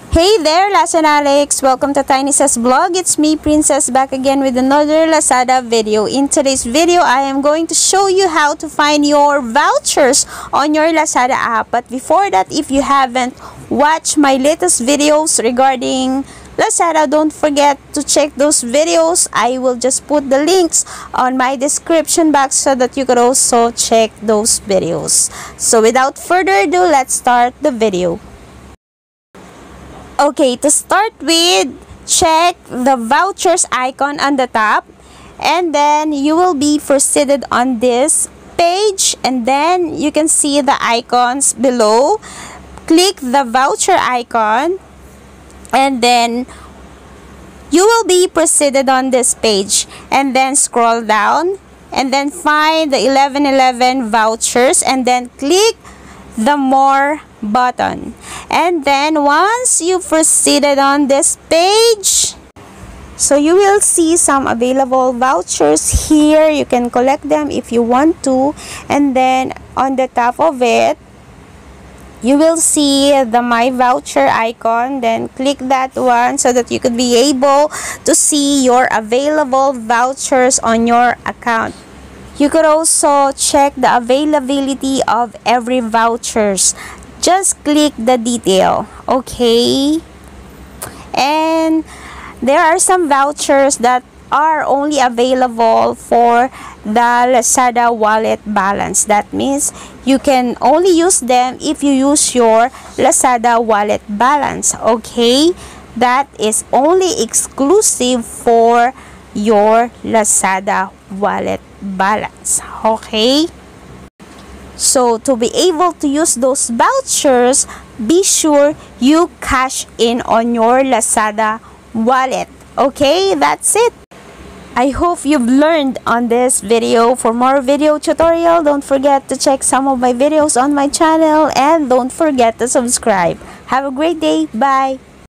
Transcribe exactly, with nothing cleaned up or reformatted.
Hey there, Lazanalics! Welcome to Tiny Says Vlog. It's me, Princess, back again with another Lazada video. In today's video, I am going to show you how to find your vouchers on your Lazada app. But before that, if you haven't watched my latest videos regarding Lazada, don't forget to check those videos. I will just put the links on my description box so that you could also check those videos. So without further ado, let's start the video. Okay, to start with, check the vouchers icon on the top, and then you will be proceeded on this page, and then you can see the icons below. Click the voucher icon, and then you will be proceeded on this page, and then scroll down, and then find the eleven eleven vouchers, and then click the more button. And then once you proceeded on this page, so you will see some available vouchers here. You can collect them if you want to, and then on the top of it you will see the my voucher icon. Then click that one so that you could be able to see your available vouchers on your account. You could also check the availability of every vouchers. Just click the detail, okay? And there are some vouchers that are only available for the Lazada wallet balance. That means you can only use them if you use your Lazada wallet balance, okay? That is only exclusive for your Lazada wallet balance, okay? So to be able to use those vouchers, be sure you cash in on your Lazada wallet, okay? That's it. I hope you've learned on this video. For more video tutorial, don't forget to check some of my videos on my channel, and don't forget to subscribe. Have a great day. Bye.